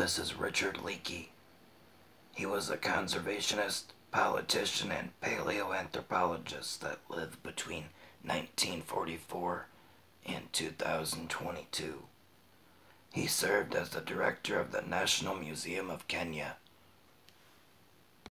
this is Richard Leakey. He was a conservationist, politician, and paleoanthropologist that lived between 1944 and 2022. He served as the director of the National Museum of Kenya